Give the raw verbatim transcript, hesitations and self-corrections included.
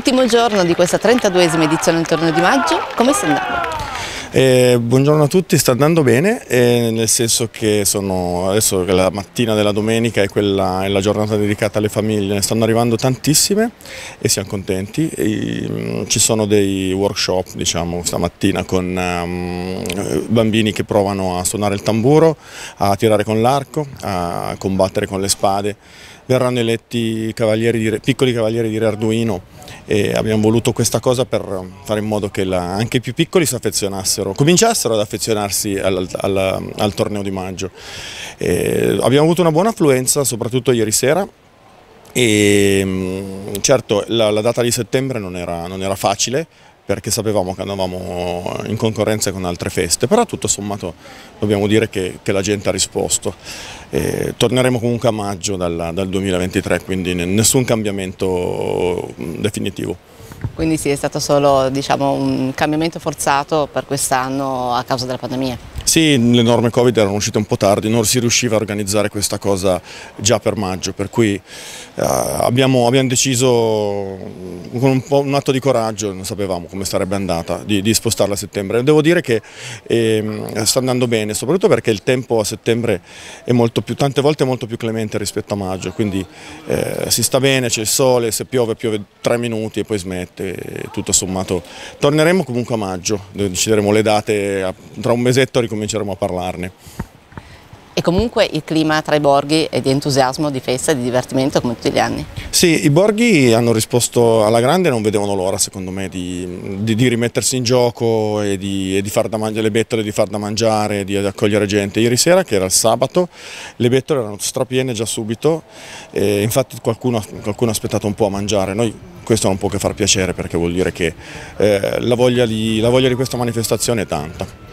Ultimo giorno di questa trentaduesima edizione del Torneo di Maggio, come sta andando? Eh, buongiorno a tutti, sta andando bene, eh, nel senso che sono, adesso la mattina della domenica è, quella, è la giornata dedicata alle famiglie, ne stanno arrivando tantissime e siamo contenti. E, um, ci sono dei workshop, diciamo, stamattina con um, bambini che provano a suonare il tamburo, a tirare con l'arco, a combattere con le spade. Verranno eletti cavalieri di re, piccoli cavalieri di re Arduino e abbiamo voluto questa cosa per fare in modo che la, anche i più piccoli si affezionassero, cominciassero ad affezionarsi al, al, al torneo di maggio. E abbiamo avuto una buona affluenza, soprattutto ieri sera. E certo la, la data di settembre non era, non era facile, perché sapevamo che andavamo in concorrenza con altre feste, però tutto sommato dobbiamo dire che, che la gente ha risposto. E torneremo comunque a maggio dal, dal duemilaventitré, quindi nessun cambiamento definitivo. Quindi sì, è stato solo, diciamo, un cambiamento forzato per quest'anno a causa della pandemia? Sì, le norme Covid erano uscite un po' tardi, non si riusciva a organizzare questa cosa già per maggio, per cui eh, abbiamo, abbiamo deciso con un, po', un atto di coraggio, non sapevamo come sarebbe andata, di, di spostarla a settembre. Devo dire che eh, sta andando bene, soprattutto perché il tempo a settembre è molto più, tante volte è molto più clemente rispetto a maggio, quindi eh, si sta bene, c'è il sole, se piove piove tre minuti e poi smette, e tutto sommato torneremo comunque a maggio, decideremo le date tra un mesetto, cominceremo a parlarne. E comunque il clima tra i borghi è di entusiasmo, di festa, di divertimento come tutti gli anni? Sì, i borghi hanno risposto alla grande e non vedevano l'ora, secondo me, di, di, di rimettersi in gioco e di, e di far da mangiare le bettole, di far da mangiare, di accogliere gente. Ieri sera, che era il sabato, le bettole erano strapiene già subito, e infatti qualcuno, qualcuno ha aspettato un po' a mangiare. Noi questo non può che far piacere, perché vuol dire che eh, la voglia di, la voglia di questa manifestazione è tanta.